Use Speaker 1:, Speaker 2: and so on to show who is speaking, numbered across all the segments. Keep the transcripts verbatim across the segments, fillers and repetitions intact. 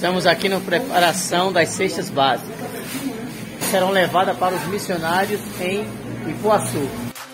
Speaker 1: Estamos aqui na preparação das cestas básicas, que serão levadas para os missionários em Ipuaçu.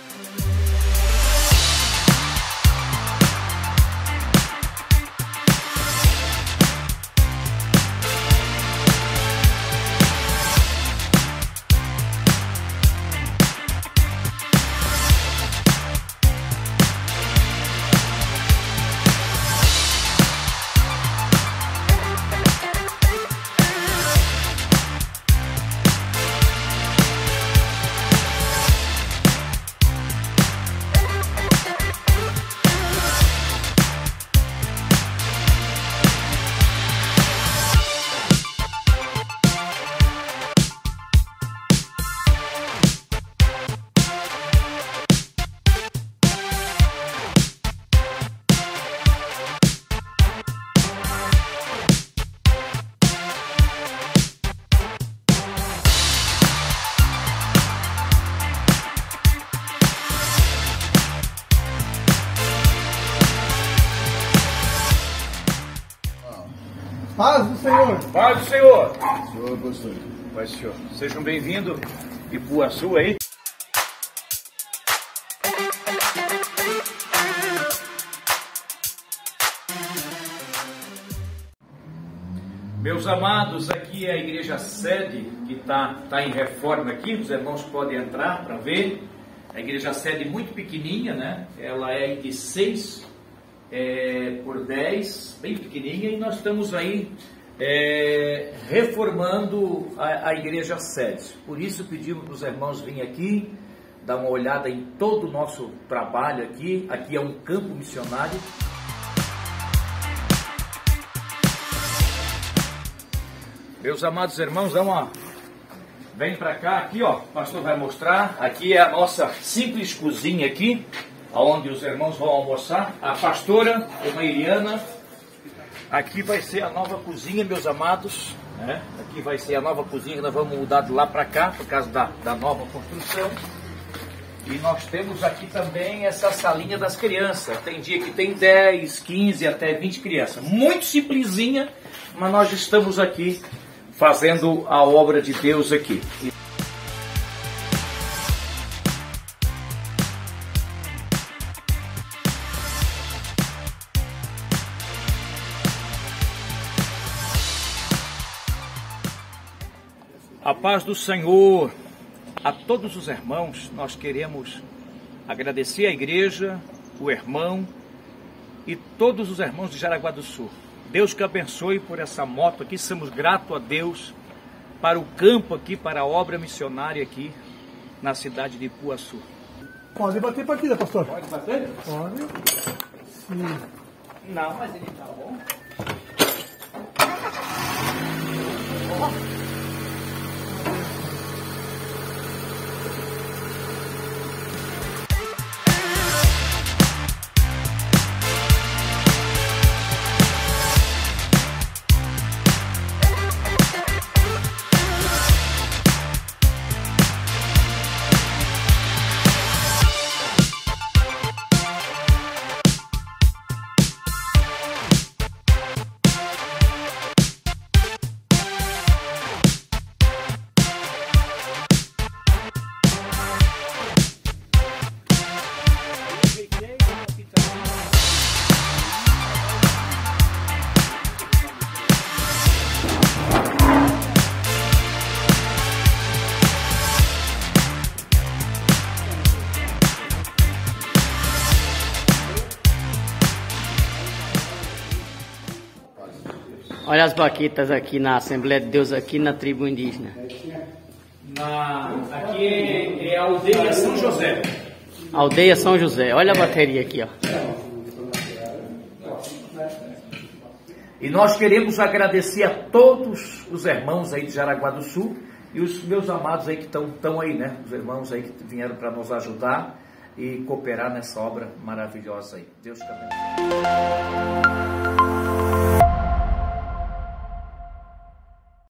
Speaker 2: Paz do Senhor!
Speaker 3: Paz do Senhor!
Speaker 2: Senhor, pastor.
Speaker 3: Paz do Senhor. Sejam bem-vindos, Ipuaçu aí. Meus amados, aqui é a igreja sede que está tá em reforma aqui, os irmãos podem entrar para ver. A igreja sede muito pequenininha, né? Ela é de seis É, por dez, bem pequenininha, e nós estamos aí é, reformando a, a igreja sede. Por isso pedimos para os irmãos virem aqui, dar uma olhada em todo o nosso trabalho aqui. Aqui é um campo missionário. Meus amados irmãos, dá uma... vem para cá, aqui ó, o pastor vai mostrar. Aqui é a nossa simples cozinha aqui, onde os irmãos vão almoçar. A pastora, a Iriana. Aqui vai ser a nova cozinha, meus amados, né? Aqui vai ser a nova cozinha que nós vamos mudar de lá para cá, por causa da, da nova construção. E nós temos aqui também essa salinha das crianças. Tem dia que tem dez, quinze, até vinte crianças. Muito simplesinha, mas nós estamos aqui fazendo a obra de Deus aqui. A paz do Senhor a todos os irmãos. Nós queremos agradecer à igreja, o irmão e todos os irmãos de Jaraguá do Sul. Deus que abençoe por essa moto aqui. Somos gratos a Deus para o campo aqui, para a obra missionária aqui na cidade de Ipuaçu.
Speaker 2: Pode bater partida, pastor?
Speaker 3: Pode bater?
Speaker 2: Pode. Sim.
Speaker 3: Não, mas ele tá bom.
Speaker 1: Olha as baquetas aqui na Assembleia de Deus, aqui na tribo indígena.
Speaker 3: Na, aqui é, é a aldeia São José.
Speaker 1: Aldeia São José. Olha a bateria aqui, ó.
Speaker 3: E nós queremos agradecer a todos os irmãos aí de Jaraguá do Sul e os meus amados aí que estão aí, né? Os irmãos aí que vieram para nos ajudar e cooperar nessa obra maravilhosa aí. Deus te abençoe.